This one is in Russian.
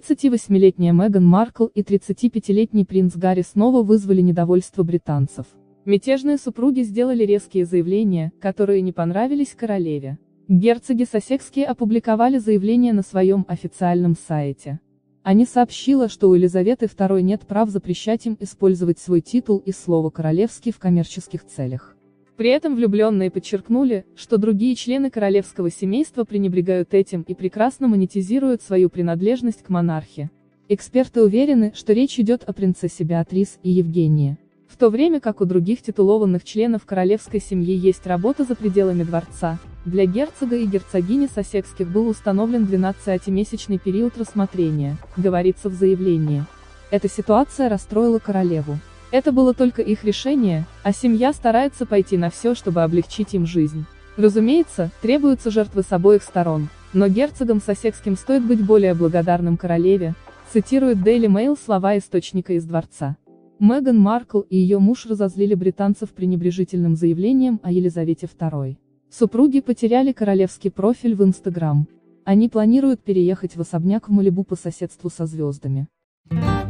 38-летняя Меган Маркл и 35-летний принц Гарри снова вызвали недовольство британцев. Мятежные супруги сделали резкие заявления, которые не понравились королеве. Герцоги Сассекские опубликовали заявление на своем официальном сайте. Они сообщили, что у Елизаветы II нет прав запрещать им использовать свой титул и слово «королевский» в коммерческих целях. При этом влюбленные подчеркнули, что другие члены королевского семейства пренебрегают этим и прекрасно монетизируют свою принадлежность к монархии. Эксперты уверены, что речь идет о принцессе Беатрис и Евгении. В то время как у других титулованных членов королевской семьи есть работа за пределами дворца, для герцога и герцогини Сассекских был установлен 12-месячный период рассмотрения, говорится в заявлении. Эта ситуация расстроила королеву. Это было только их решение, а семья старается пойти на все, чтобы облегчить им жизнь. Разумеется, требуются жертвы с обоих сторон, но герцогам Сассекским стоит быть более благодарным королеве, цитирует Daily Mail слова источника из дворца. Меган Маркл и ее муж разозлили британцев пренебрежительным заявлением о Елизавете II. Супруги потеряли королевский профиль в Instagram. Они планируют переехать в особняк в Малибу по соседству со звездами.